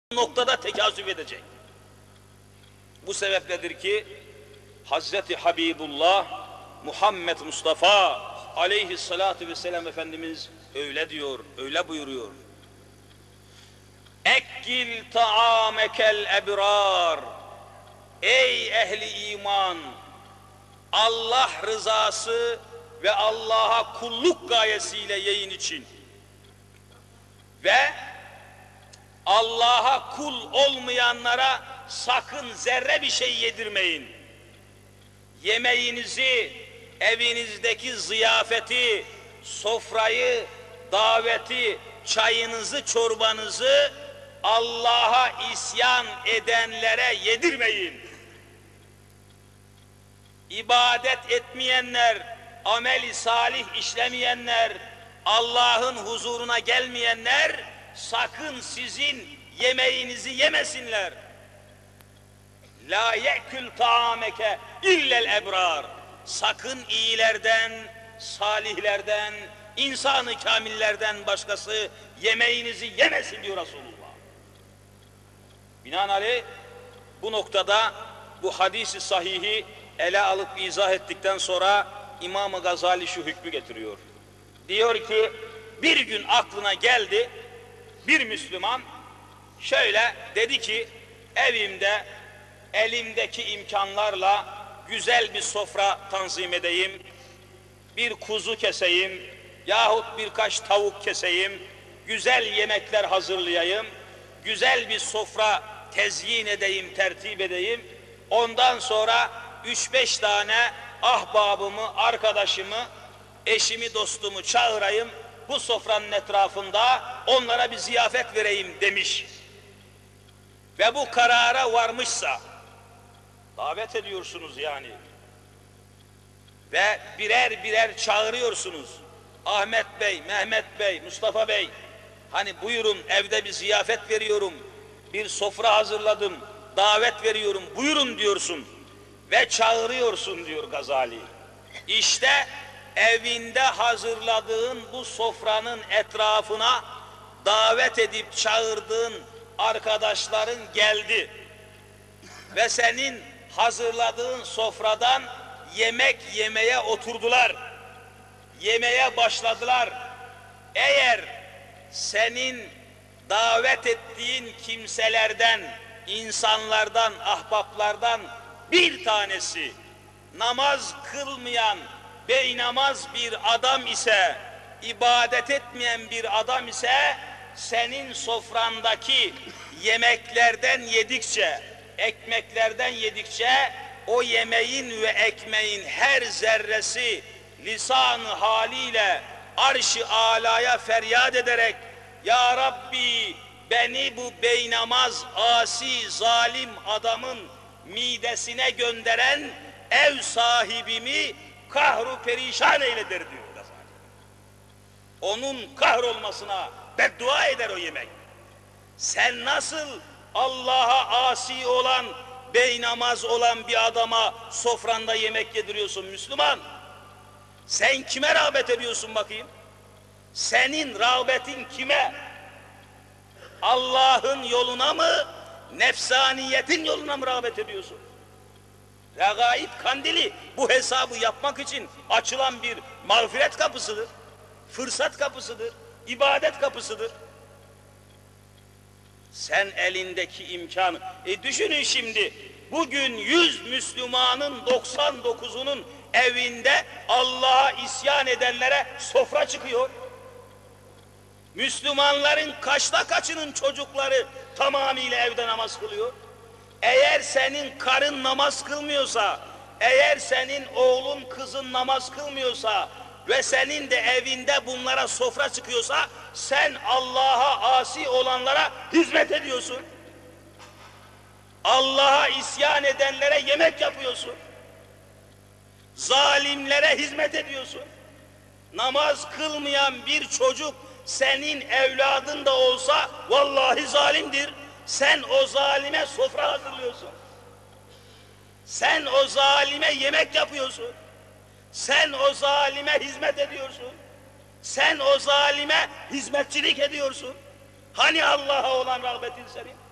noktada tekazüp edecek. Bu sebepledir ki Hazreti Habibullah Muhammed Mustafa aleyhissalatu vesselam Efendimiz öyle diyor, öyle buyuruyor. Ekkil ta'amekel ebrar. Ey ehli iman, Allah rızası ve Allah'a kulluk gayesiyle yiyin için ve Allah'a kul olmayanlara sakın zerre bir şey yedirmeyin. Yemeğinizi, evinizdeki ziyafeti, sofrayı, daveti, çayınızı, çorbanızı Allah'a isyan edenlere yedirmeyin. İbadet etmeyenler, ameli salih işlemeyenler, Allah'ın huzuruna gelmeyenler sakın sizin yemeğinizi yemesinler. La ye'kül ta'ameke illel ebrar. Sakın iyilerden, salihlerden, insan-ı kamillerden başkası yemeğinizi yemesin diyor Resulullah. Binaenaleyh bu noktada bu hadisi sahihi ele alıp izah ettikten sonra İmam-ı Gazali şu hükmü getiriyor. Diyor ki bir gün aklına geldi, bir Müslüman şöyle dedi ki evimde elimdeki imkanlarla güzel bir sofra tanzim edeyim, bir kuzu keseyim yahut birkaç tavuk keseyim, güzel yemekler hazırlayayım, güzel bir sofra tezyin edeyim, tertip edeyim, ondan sonra 3-5 tane ahbabımı, arkadaşımı, eşimi, dostumu çağırayım, bu sofranın etrafında onlara bir ziyafet vereyim demiş. Ve bu karara varmışsa, davet ediyorsunuz yani. Ve birer birer çağırıyorsunuz. Ahmet Bey, Mehmet Bey, Mustafa Bey, hani buyurun evde bir ziyafet veriyorum, bir sofra hazırladım, davet veriyorum, buyurun diyorsun. Ve çağırıyorsun diyor Gazali. İşte evinde hazırladığın bu sofranın etrafına davet edip çağırdığın arkadaşların geldi. Ve senin hazırladığın sofradan yemek yemeye oturdular. Yemeye başladılar. Eğer senin davet ettiğin kimselerden, insanlardan, ahbaplardan bir tanesi namaz kılmayan, beynamaz bir adam ise, ibadet etmeyen bir adam ise, senin sofrandaki yemeklerden yedikçe, ekmeklerden yedikçe, o yemeğin ve ekmeğin her zerresi lisan-ı haliyle arş-ı alaya feryat ederek, Ya Rabbi beni bu beynamaz, asi, zalim adamın midesine gönderen ev sahibimi kahru perişan eyledir diyor Gazali. Onun kahrolmasına beddua eder o yemek. Sen nasıl Allah'a asi olan, beynamaz olan bir adama sofranda yemek yediriyorsun Müslüman? Sen kime rağbet ediyorsun bakayım? Senin rağbetin kime? Allah'ın yoluna mı, nefsaniyetin yoluna mı rağbet ediyorsun? Regaib kandili bu hesabı yapmak için açılan bir mağfiret kapısıdır, fırsat kapısıdır, ibadet kapısıdır. Sen elindeki imkanı, düşünün şimdi, bugün 100 Müslümanın 99'unun evinde Allah'a isyan edenlere sofra çıkıyor. Müslümanların kaçta kaçının çocukları tamamıyla evde namaz kılıyor. Eğer senin karın namaz kılmıyorsa, eğer senin oğlun kızın namaz kılmıyorsa ve senin de evinde bunlara sofra çıkıyorsa, sen Allah'a asi olanlara hizmet ediyorsun. Allah'a isyan edenlere yemek yapıyorsun. Zalimlere hizmet ediyorsun. Namaz kılmayan bir çocuk senin evladın da olsa vallahi zalimdir. Sen o zalime sofra hazırlıyorsun. Sen o zalime yemek yapıyorsun. Sen o zalime hizmet ediyorsun. Sen o zalime hizmetçilik ediyorsun. Hani Allah'a olan rağbetin senin?